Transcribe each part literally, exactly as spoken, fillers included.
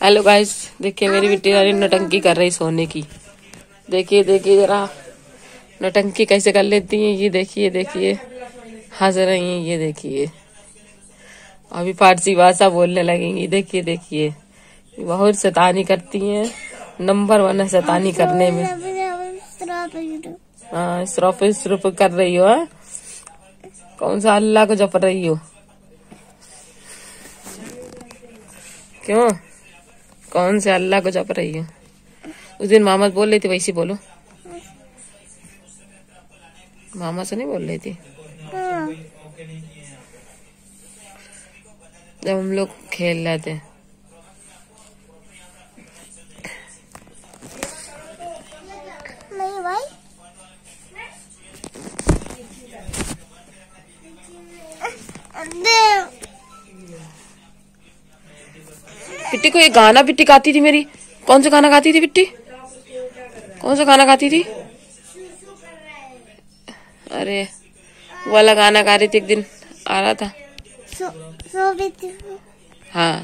Hello guys, देखिए मेरी बेटी वाली नौटंकी कर रही सोने की। देखिए देखिए जरा नौटंकी कैसे कर लेती है। ये देखिए देखिए हंस रही हैं। ये देखिए अभी फारसी भाषा बोलने लगेंगी। देखिए देखिए बहुत शैतानी करती हैं। नंबर वन है शैतानी करने में। हाँ, इसराफ इसरूफ कर रही हो। है? कौन सा अल्लाह को जप रही हो? क्यों? कौन से अल्लाह को जप रही हो? उस दिन मामा बोल रही थी, वैसी बोलो। मामा से नहीं बोल रही थी जब हम लोग खेल रहे थे। नहीं भाई, पिट्टी को ये गाना पिट्टी गाती थी मेरी। कौन सा गाना गाती थी पिट्टी? कौन सा गाना गाती थी? अरे वो वाला गाना गा रही थी। एक दिन आ रहा था। सो सो भी थी। हाँ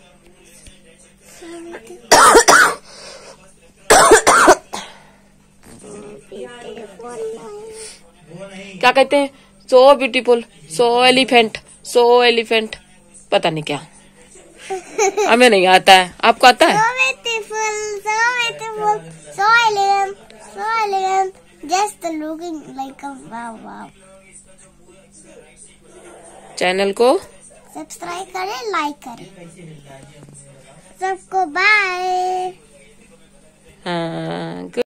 क्या कहते हैं? So beautiful, so elephant, so elephant, पता नहीं क्या। हमें नहीं आता है, आपको आता है? So beautiful, so beautiful, so elegant, so elegant, just looking like a wow wow. Channel को सब्सक्राइब करें, लाइक करें। सबको बाय। हाँ।